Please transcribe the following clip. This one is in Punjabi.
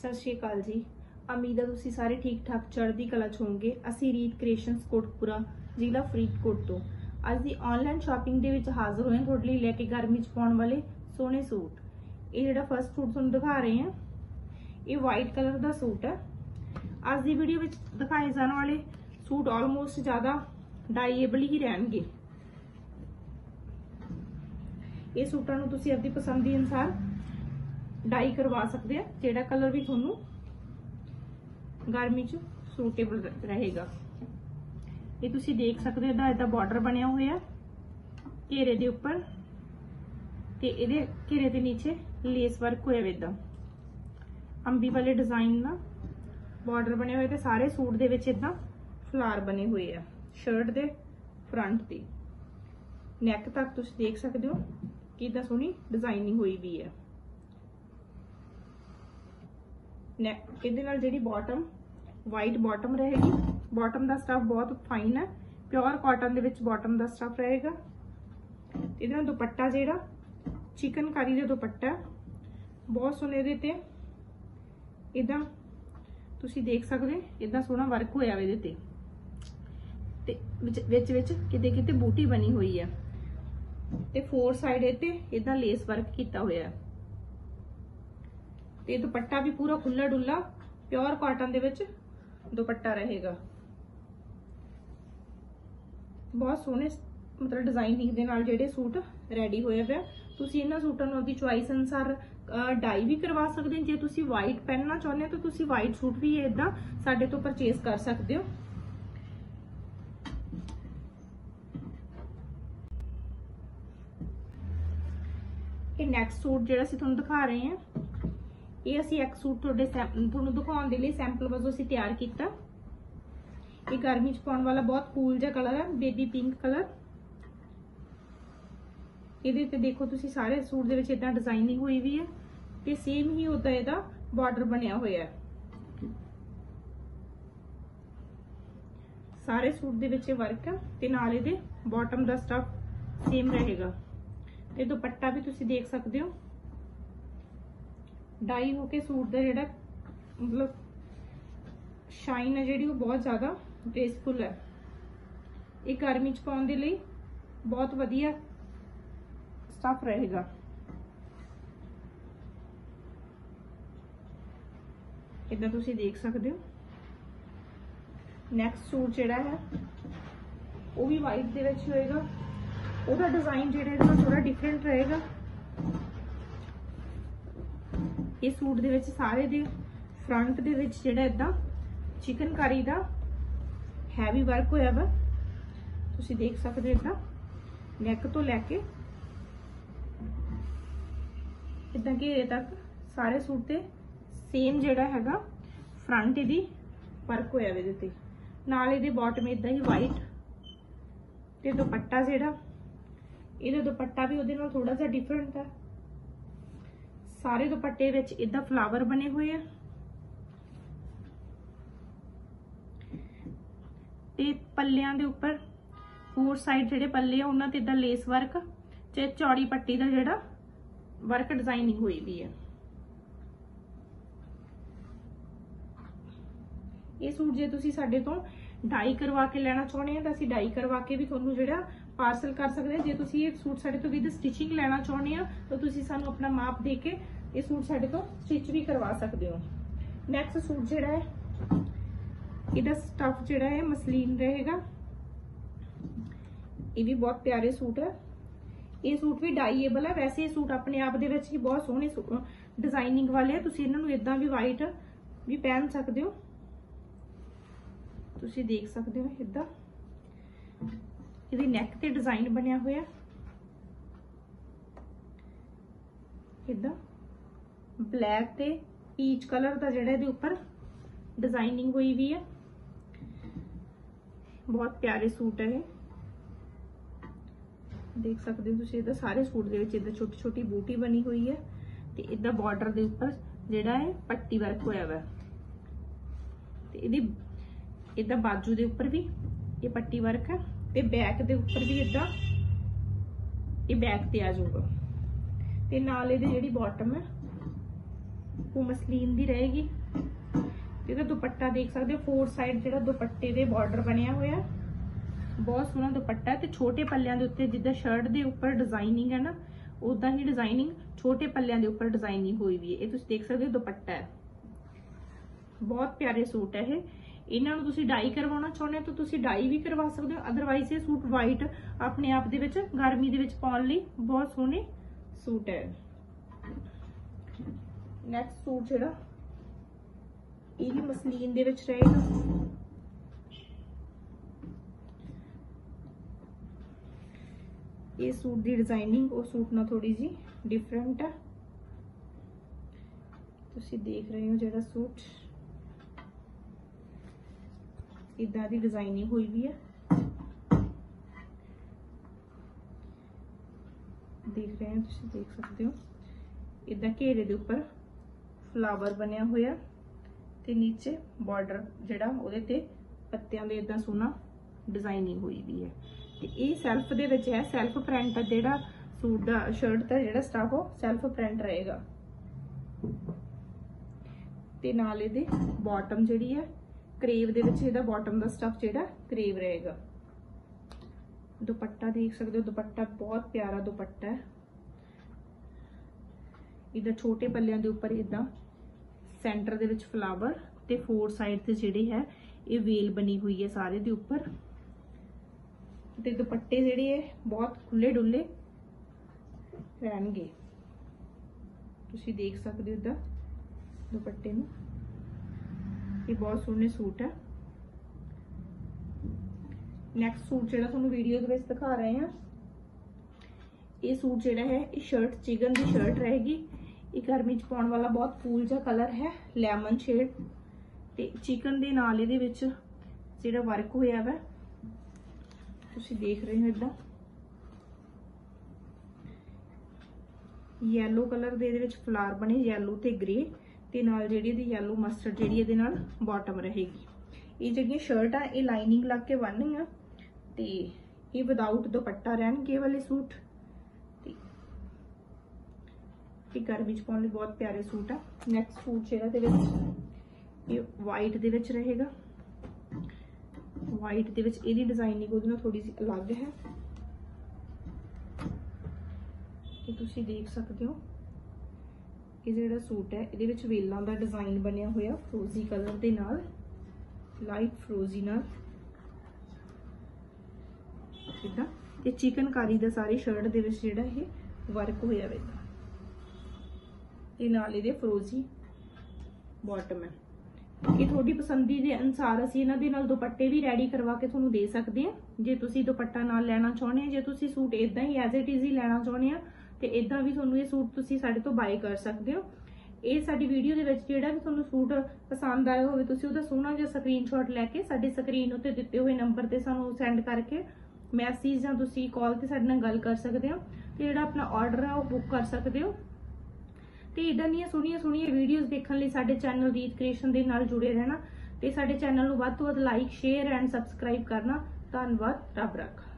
सत श्री अकाल जी। उम्मीद है तुसीं सारे ठीक ठाक चढ़दी कला च होवोगे। असीं रीत क्रिएशनस कोटपुरा जिला फरीदकोट तो अज दी ऑनलाइन शॉपिंग दे विच हाज़र होए तुहाडे लई लैके गर्मी च पाउण वाले सोहणे सूट। ये जिहड़ा फर्स्ट सूट तुहानूं दिखा रहे हैं ये वाइट कलर दा सूट है। अज दी वीडियो विच दिखाए जाने वाले सूट ऑलमोस्ट ज़्यादा डाईएबल ही रहणगे। ये सूटां नूं तुसीं अपनी पसंद दे अनुसार डाई करवा सकते हैं, जेड़ा कलर भी थोनू गर्मी च सूटेबल रहेगा। ये तुसी देख सकते हो इदा बॉर्डर बनया हुआ घेरे दे उपर ते इहदे घेरे दे नीचे लेस वर्क होया इदा अंबी वाले डिजाइन का बॉर्डर बने हुए। सारे सूट दे विच इदा फ्लावर बने हुए है। शर्ट दे फ्रंट दी नैक तक तुसी देख सकते हो कि इदा सोहनी डिजाइनिंग हुई भी है। ਇਹਦੇ ਨਾਲ ਜਿਹੜੀ ਬਾਟਮ ਵਾਈਟ ਬਾਟਮ ਰਹੇਗੀ। ਬਾਟਮ ਦਾ ਸਟਫ ਬਹੁਤ ਫਾਈਨ ਹੈ, ਪਿਓਰ ਕਾਟਨ ਦੇ ਵਿੱਚ ਬਾਟਮ ਦਾ ਸਟਫ ਰਹੇਗਾ। ਇਹਦੇ ਨਾਲ ਦੁਪੱਟਾ ਜਿਹੜਾ ਚਿਕਨਕਾਰੀ ਦਾ ਦੁਪੱਟਾ ਬਹੁਤ ਸੋਹਣੇ ਦੇ ਤੇ ਇਦਾਂ ਤੁਸੀਂ ਦੇਖ ਸਕਦੇ ਇਦਾਂ ਸੋਹਣਾ ਵਰਕ ਹੋਇਆ ਇਹਦੇ ਤੇ ਵਿੱਚ ਵਿੱਚ ਕਿਤੇ ਕਿਤੇ ਬੂਟੀ ਬਣੀ ਹੋਈ ਹੈ ਤੇ ਫੋਰ ਸਾਈਡ ਤੇ ਇਦਾਂ ਲੇਸ ਵਰਕ ਕੀਤਾ ਹੋਇਆ ਹੈ। ਤੇ ਦੁਪੱਟਾ भी पूरा खुला डुला प्योर कॉटन दे विच दुपट्टा रहेगा। बहुत सोहने मतलब डिजाइनिंग दे नाल जेडे सूट रेडी होए हुए तुसी इन्हां सूटां नूं अपनी चॉइस अनुसार डाई भी करवा सकदे हो। जे तुसी वाइट पहनना चाहुंदे हो तो तुसी वाइट सूट भी इदां साडे तो परचेज कर सकदे हो। ये नेक्स्ट सूट जिहड़ा असीं तुहानूं दिखा रहे हैं ये असी एक सूट तुहानूं दिखाउण दे लई सैंपल वजों असीं तैयार कीता। ये गर्मी च पाउण वाला बहुत कूल जिहा कलर है, बेबी पिंक कलर। इहदे ते देखो तुसीं सारे सूट दे विच इदां डिजाइनिंग हुई भी है ते सेम ही उदा इहदा बॉर्डर बनिया होया है। सारे सूट दे विच वर्क है ते नाल इहदे बॉटम दा स्टफ सेम रहेगा ते दुपट्टा भी तुसीं देख सकदे हो डाई होके सूट का जिहड़ा मतलब शाइन है जिहड़ी बहुत ज़्यादा ग्रेसफुल है। ये गर्मी च पाउण दे लई बहुत वधिया स्टफ रहेगा। इदां तुसी देख सकते हो। नैक्सट सूट जिहड़ा है वो भी वाइट दे विच होएगा। उसका डिजाइन जिहड़ा थोड़ा डिफरेंट रहेगा। ये सूट दे विच सारे दे फ्रंट दे विच जिहड़ा इदां चिकनकारी दा हैवी वर्क होया वा तुसी देख सकते हो। इदां नैक तो लैके इदां घेरे तक सारे सूट ते सेम जिहड़ा हैगा फ्रंट इहदी वर्क होया वा इहदे ते नाल इहदे बॉटम इदां ही वाइट ते दुपट्टा जिहड़ा इहदा दुपट्टा भी उहदे नाल थोड़ा जिहा डिफरेंट है। सारे दुपट्टे विच इदा फ्लावर बने हुए हैं ते पल्लियां दे उपर फोर साइड जिहड़े पल्ले आ उन्हां ते इदा लेस वर्क ते चौड़ी पट्टी दा जिहड़ा वर्क डिजाइनिंग हुई भी है। ये सूट जे तुसी साडे तो डाई करवा के लेना चाहुंदे हो तां असीं डाई करवा के भी तुहानूं जिहड़ा पार्सल कर सकते हैं। जे तुसी ये सूट साडे तो विद स्टिचिंग लेना चाहुंदे हो तो तुसी सानूं अपना माप दे के ये सूट साडे तो स्टिच भी करवा सकते हो। नैक्सट सूट जिहड़ा है इहदा स्टफ जिहड़ा है मसलीन रहेगा। ये भी बहुत प्यारे सूट है। ये सूट भी डाईएबल है। वैसे ये सूट अपने आप दे विच ही बहुत सोहने डिजाइनिंग वाले है। तुसी इन्हां नूं इदां भी वाइट भी पहन सकते हो। तुसी देख सकते हो इदां इहदी नैक ते डिजाइन बनिया हुआ इदां ब्लैक ते पीच कलर का जिहड़ा इहदे उपर डिजाइनिंग हुई भी है। बहुत प्यारे सूट है। देख सकते हो तुसीं इहदा सारे सूट दे विच इदां छोटी छोटी बूटी बनी हुई है ते इहदा बॉर्डर दे उपर जिहड़ा है पट्टी वर्क होया वा ते इहदी इदा बाजू दे उपर भी ये पट्टी वर्क है ते बैक दे उपर भी इदा ये बैक ते आ जाऊगा ते नाल इहदी जिहड़ी बॉटम है वो मसलीन दी रहेगी। ਇਹਦਾ ਦੁਪੱਟਾ ਦੇਖ ਸਕਦੇ ਹੋ, 4 ਸਾਈਡ ਜਿਹੜਾ ਦੁਪੱਟੇ ਦੇ ਬਾਰਡਰ ਬਣਿਆ ਹੋਇਆ, ਬਹੁਤ ਸੋਹਣਾ ਦੁਪੱਟਾ ਹੈ। ਤੇ ਛੋਟੇ ਪੱਲਿਆਂ ਦੇ ਉੱਤੇ ਜਿੱਦਾਂ ਸ਼ਰਟ ਦੇ ਉੱਪਰ ਡਿਜ਼ਾਈਨਿੰਗ ਹੈ ਨਾ, ਉਦਾਂ ਹੀ ਡਿਜ਼ਾਈਨਿੰਗ ਛੋਟੇ ਪੱਲਿਆਂ ਦੇ ਉੱਪਰ ਡਿਜ਼ਾਈਨਿੰਗ ਹੋਈ ਵੀ ਹੈ। ਇਹ ਤੁਸੀਂ ਦੇਖ ਸਕਦੇ ਹੋ ਦੁਪੱਟਾ ਹੈ, ਬਹੁਤ ਪਿਆਰੇ ਸੂਟ ਹੈ ਇਹ। ਇਹਨਾਂ ਨੂੰ ਤੁਸੀਂ ਡਾਈ ਕਰਵਾਉਣਾ ਚਾਹੁੰਦੇ ਹੋ ਤਾਂ ਤੁਸੀਂ ਡਾਈ ਵੀ ਕਰਵਾ ਸਕਦੇ ਹੋ, ਅਦਰਵਾਈਜ਼ ਇਹ ਸੂਟ ਵਾਈਟ ਆਪਣੇ ਆਪ ਦੇ ਵਿੱਚ ਗਰਮੀ ਦੇ ਵਿੱਚ ਪਾਉਣ ਲਈ ਬਹੁਤ ਸੋਹਣੇ ਸੂਟ ਹੈ। ਨੈਕਸਟ ਸੂਟ ਜਿਹੜਾ ਇਹ ਵੀ ਮਸਲੀਨ ਦੇ ਵਿੱਚ ਰਹੇਗਾ। ਇਹ ਸੂਟ ਦੀ ਡਿਜ਼ਾਈਨਿੰਗ ਉਹ ਸੂਟ ਨਾਲ ਥੋੜੀ ਜੀ ਡਿਫਰੈਂਟ ਹੈ। ਤੁਸੀਂ ਦੇਖ ਰਹੇ ਹੋ ਜਿਹੜਾ ਸੂਟ ਇਦਾਂ ਦੀ ਡਿਜ਼ਾਈਨਿੰਗ ਹੋਈ ਵੀ ਹੈ, ਦੇਖ ਰਹੇ ਹੋ ਤੁਸੀਂ, ਦੇਖ ਸਕਦੇ ਹੋ ਇਦਾਂ ਘੇਰੇ ਦੇ ਉੱਪਰ ਫਲਾਵਰ ਬਣਿਆ ਹੋਇਆ ਤੇ ਨੀਚੇ ਬਾਰਡਰ ਜਿਹੜਾ ਉਹਦੇ ਤੇ ਪੱਤਿਆਂ ਦੇ ਇਦਾਂ ਸੋਹਣਾ ਡਿਜ਼ਾਈਨਿੰਗ ਹੋਈ ਵੀ ਹੈ। ਤੇ ਇਹ ਸੈਲਫ ਦੇ ਵਿੱਚ ਹੈ, ਸੈਲਫ ਪ੍ਰਿੰਟ ਜਿਹੜਾ ਸੂਟ ਦਾ ਸ਼ਰਟ ਦਾ ਜਿਹੜਾ ਸਟਫ ਉਹ ਸੈਲਫ ਪ੍ਰਿੰਟ ਰਹੇਗਾ। ਤੇ ਨਾਲ ਇਹਦੇ ਬਾਟਮ ਜਿਹੜੀ ਹੈ ਕਰੇਵ ਦੇ ਵਿੱਚ, ਇਹਦਾ ਬਾਟਮ ਦਾ ਸਟਫ ਜਿਹੜਾ ਕਰੇਵ ਰਹੇਗਾ। ਦੁਪੱਟਾ ਦੇਖ ਸਕਦੇ ਹੋ, ਦੁਪੱਟਾ ਬਹੁਤ ਪਿਆਰਾ ਦੁਪੱਟਾ ਹੈ। ਇਹਦਾ ਛੋਟੇ ਪੱਲਿਆਂ ਦੇ ਉੱਪਰ ਇਦਾਂ ਸੈਂਟਰ ਦੇ ਵਿੱਚ ਫਲਾਵਰ ਤੇ 4 ਸਾਈਡ ਤੇ ਜਿਹੜੇ ਹੈ ਇਹ ਵੇਲ ਬਣੀ ਹੋਈ ਹੈ ਸਾਰੇ ਦੇ ਉੱਪਰ। ਤੇ ਦੁਪੱਟੇ ਜਿਹੜੇ ਹੈ ਬਹੁਤ ਖੁੱਲੇ ਡੁੱਲੇ ਰਹਿਣਗੇ, ਤੁਸੀਂ ਦੇਖ ਸਕਦੇ ਹੋ ਇਦਾਂ ਦੁਪੱਟੇ ਨੂੰ। ਇਹ ਬਹੁਤ ਸੋਹਣੇ ਸੂਟ ਹੈ। ਨੈਕਸਟ ਸੂਟ ਜਿਹੜਾ ਤੁਹਾਨੂੰ ਵੀਡੀਓ ਦੇ ਵਿੱਚ ਦਿਖਾ ਰਹੇ ਹਾਂ, ਇਹ ਸੂਟ ਜਿਹੜਾ ਹੈ ਇਹ ਸ਼ਰਟ ਚਿਕਨ ਦੀ ਸ਼ਰਟ ਰਹੇਗੀ। ਇਹ ਗਰਮੀ ਚ ਪਾਉਣ ਵਾਲਾ ਬਹੁਤ ਕੂਲ ਜਿਹਾ ਕਲਰ ਹੈ, ਲੈਮਨ ਸ਼ੇਡ ਤੇ ਚਿਕਨ ਦੇ ਨਾਲ ਇਹਦੇ ਵਿੱਚ ਜਿਹੜਾ ਵਰਕ ਹੋਇਆ ਵਾ ਤੁਸੀਂ ਦੇਖ ਰਹੇ ਹੋ ਇਦਾਂ ਯੈਲੋ ਕਲਰ ਦੇ ਇਹਦੇ ਵਿੱਚ ਫਲਾਰ ਬਣੇ, ਯੈਲੋ ਤੇ ਗ੍ਰੇ, ਤੇ ਨਾਲ ਜਿਹੜੀ ਇਹਦੀ ਯੈਲੋ ਮਸਟਰਡ ਜਿਹੜੀ ਇਹਦੇ ਨਾਲ ਬਾਟਮ ਰਹੇਗੀ। ਇਹ ਜਿਹੜੀਆਂ ਸ਼ਰਟ ਆ ਇਹ ਲਾਈਨਿੰਗ ਲੱਗ ਕੇ ਬਣਨੀ ਆ ਤੇ ਇਹ ਵਿਦਆਊਟ ਦੁਪੱਟਾ ਰਹਿਣਗੇ ਵਾਲੇ ਸੂਟ। ਤੇ ਗਰਮੀ ਚ ਪਾਉਣ ਲਈ ਬਹੁਤ ਪਿਆਰੇ ਸੂਟ ਆ। ਨੈਕਸਟ ਸੂਟ ਜਿਹੜਾ ਦੇ ਵਿੱਚ ਇਹ ਵਾਈਟ ਦੇ ਵਿੱਚ ਰਹੇਗਾ। ਵਾਈਟ ਦੇ ਵਿੱਚ ਇਹਦੀ ਡਿਜ਼ਾਈਨਿੰਗ ਉਹਦੇ ਨਾਲ ਥੋੜੀ ਜਿਹੀ ਅਲੱਗ ਹੈ, ਇਹ ਤੁਸੀਂ ਦੇਖ ਸਕਦੇ ਹੋ। ਇਹ ਜਿਹੜਾ ਸੂਟ ਹੈ ਇਹਦੇ ਵਿੱਚ ਵੇਲਾਂ ਦਾ ਡਿਜ਼ਾਈਨ ਬਣਿਆ ਹੋਇਆ ਫਰੋਜ਼ੀ ਕਲਰ ਦੇ ਨਾਲ, ਲਾਈਟ ਫਰੋਜ਼ੀ ਨਾਲ ਇਦਾਂ। ਤੇ ਚਿਕਨਕਾਰੀ ਦਾ ਸਾਰੀ ਸ਼ਰਟ ਦੇ ਵਿੱਚ ਜਿਹੜਾ ਇਹ ਵਰਕ ਹੋਇਆ ਵੇ, ਇਹ ਨਾਲ ਇਹਦੇ ਫਰੋਜ਼ੀ ਬਾਟਮ ਹੈ। ਇਹ ਤੁਹਾਡੀ ਪਸੰਦੀ ਦੇ ਅਨੁਸਾਰ ਅਸੀਂ ਇਹਨਾਂ ਦੇ ਨਾਲ ਦੁਪੱਟੇ ਵੀ ਰੈਡੀ ਕਰਵਾ ਕੇ ਤੁਹਾਨੂੰ ਦੇ ਸਕਦੇ ਹਾਂ। ਜੇ ਤੁਸੀਂ ਦੁਪੱਟਾ ਨਾਲ ਲੈਣਾ ਚਾਹੁੰਦੇ ਹੋ, ਜੇ ਤੁਸੀਂ ਸੂਟ ਇਦਾਂ ਹੀ ਐਜ਼ ਇਟ ਇਜ਼ ਹੀ ਲੈਣਾ ਚਾਹੁੰਦੇ ਆ ਤੇ ਇਦਾਂ ਵੀ ਤੁਹਾਨੂੰ ਇਹ ਸੂਟ ਤੁਸੀਂ ਸਾਡੇ ਤੋਂ ਬਾਈ ਕਰ ਸਕਦੇ ਹੋ। ਇਹ ਸਾਡੀ ਵੀਡੀਓ ਦੇ ਵਿੱਚ ਜਿਹੜਾ ਵੀ ਤੁਹਾਨੂੰ ਸੂਟ ਪਸੰਦ ਆਇਆ ਹੋਵੇ ਤੁਸੀਂ ਉਹਦਾ ਸੋਹਣਾ ਜਿਹਾ ਸਕਰੀਨਸ਼ਾਟ ਲੈ ਕੇ ਸਾਡੇ ਸਕਰੀਨ ਉੱਤੇ ਦਿੱਤੇ ਹੋਏ ਨੰਬਰ ਤੇ ਸਾਨੂੰ ਸੈਂਡ ਕਰਕੇ ਮੈਸੇਜ ਜਾਂ ਤੁਸੀਂ ਕਾਲ ਤੇ ਸਾਡੇ ਨਾਲ ਗੱਲ ਕਰ ਸਕਦੇ ਹੋ ਤੇ ਜਿਹੜਾ ਆਪਣਾ ਆਰਡਰ ਆ ਉਹ ਬੁੱਕ ਕਰ ਸਕਦੇ ਹੋ। ਤੇ ਇਦਾਂ ਦੀਆਂ ਸੋਹਣੀਆਂ ਵੀਡੀਓਜ਼ ਦੇਖਣ ਲਈ ਸਾਡੇ ਚੈਨਲ ਰੀਤ ਕ੍ਰੀਏਸ਼ਨ ਦੇ ਨਾਲ ਜੁੜੇ ਰਹਿਣਾ ਤੇ ਸਾਡੇ ਚੈਨਲ ਨੂੰ ਵੱਧ ਤੋਂ ਵੱਧ ਲਾਈਕ, ਸ਼ੇਅਰ ਐਂਡ ਸਬਸਕ੍ਰਾਈਬ ਕਰਨਾ। ਧੰਨਵਾਦ। ਰੱਬ ਰੱਖਾ।